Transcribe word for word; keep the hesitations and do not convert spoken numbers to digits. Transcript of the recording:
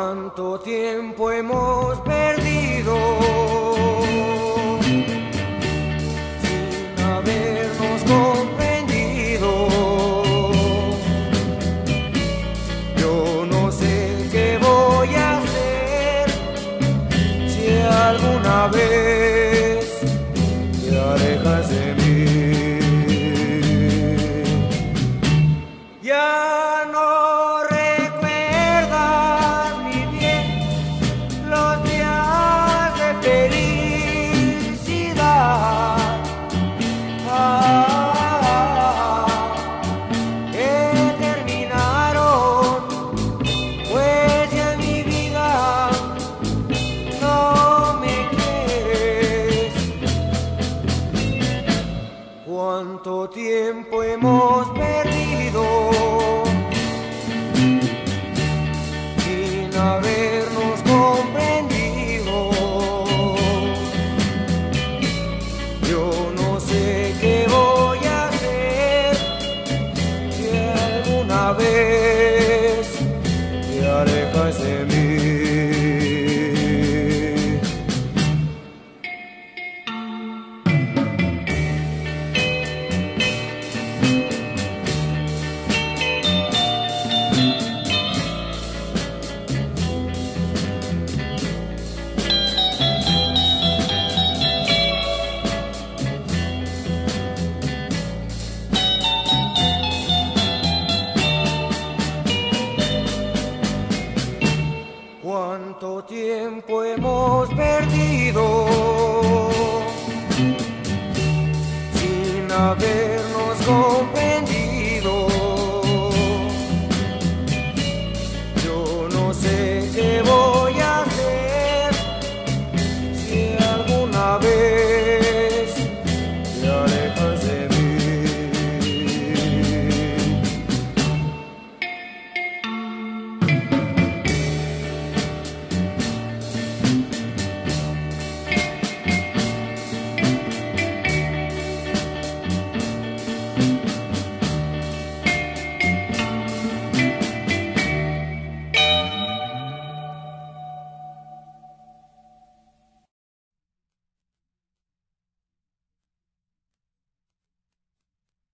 Cuánto tiempo hemos perdido sin habernos comprendido. Yo no sé qué voy a hacer si alguna vez te alejas de mí. Ya no recuerdas mi bien los días de felicidad, ah, que terminaron, pues ya en mi vida no me quieres. Cuánto tiempo hemos perdido sin habernos comprendido. Yo no sé qué voy a hacer si alguna vez te alejas de mí. Cuánto tiempo hemos perdido sin habernos comprendido.